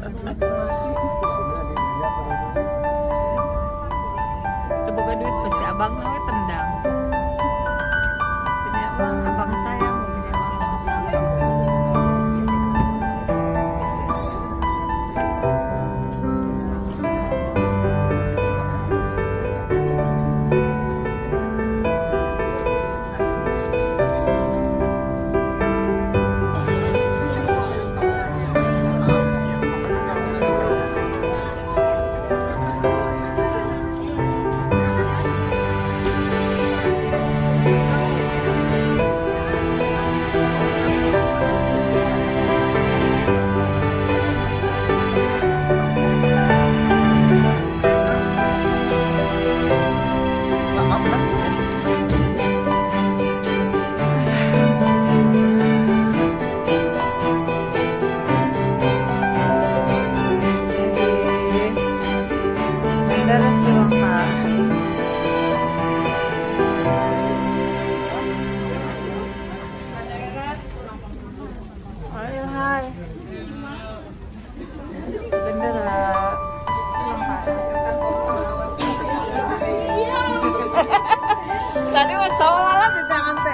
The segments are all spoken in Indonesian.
Itu bukan duit pasti abang namanya tendang. Punya uang abang sayang punya uang. Tadi was salah di tangan teh.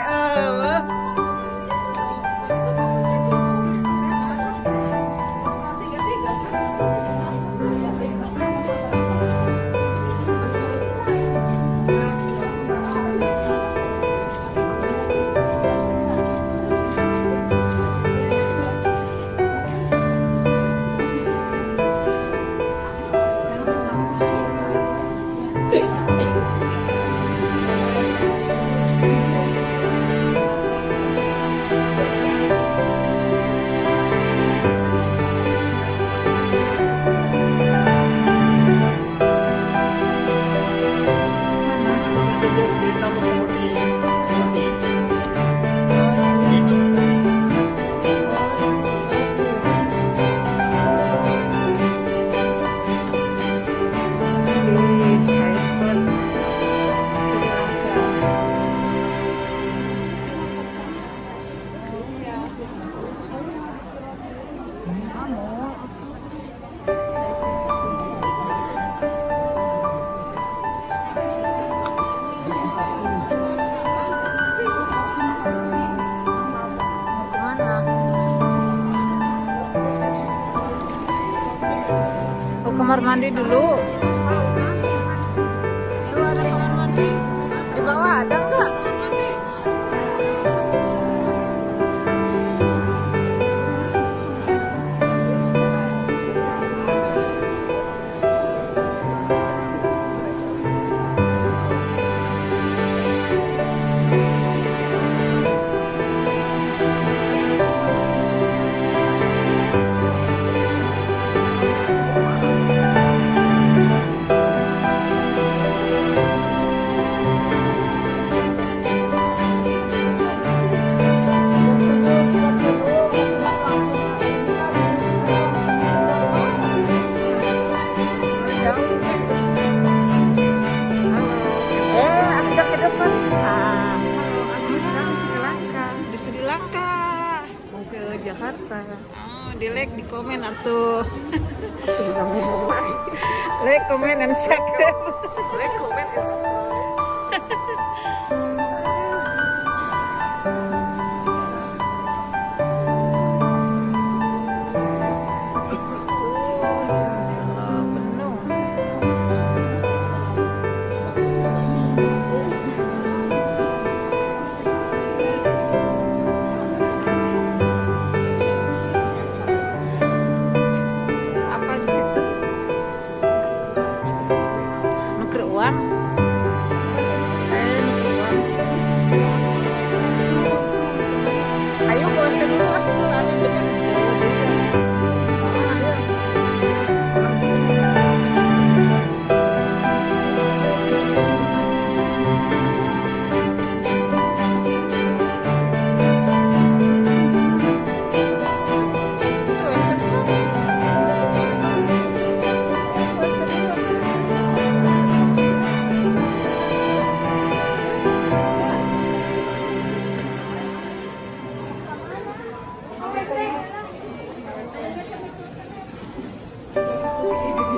Kamar mandi dulu. Itu ada kamar mandi. Di bawah ada enggak kamar mandi? Jakarta. Oh, di like, di komen atuh. Bisa ngomong lagi. Like, comment, and subscribe. Like, comment, and uang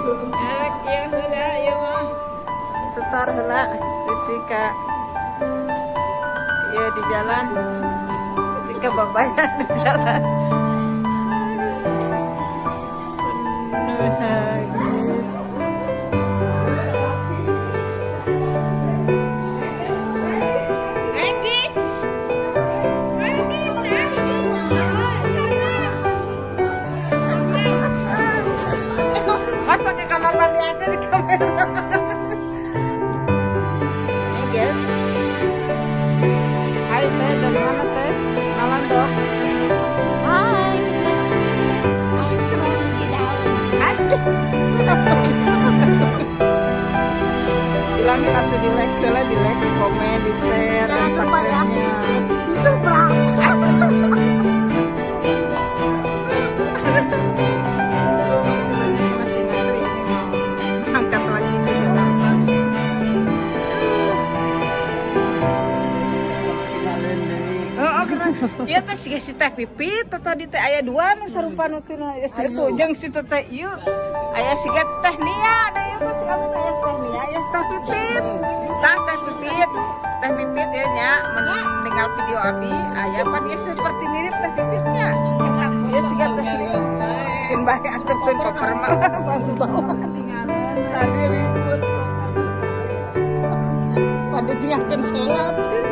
Ya heula ya mah. Setor heula Rizika. Ya di jalan. Rizika babayan di jalan. Mas pakai kamar mandi aja di kamera. Nih guys. Hai teh, dari mana teh? Kenalan dong. Hi, I'm from Cidahu. Aduh. Bilangin atau di like lah, di like, di komen, di share, Jangan lupa ya, Instagramnya. di subscribe. Masih ngantri ini mau angkat lagi ke Jakarta. Oh, keren. Iya teh si teh pipit tadi teh aya dua nu sarupa nu teh itu jeung si teh ieu aya siga teh Nia ada ieu mah cik abet aya teh Nia aya teh pipit teh pipit ya nya mendengar video abi aya pan ieu seperti mirip teh pipitnya ieu siga teh Nia mungkin bae antepkeun koper mah bau ketinggalan tadi ribut pada tiangkeun salat.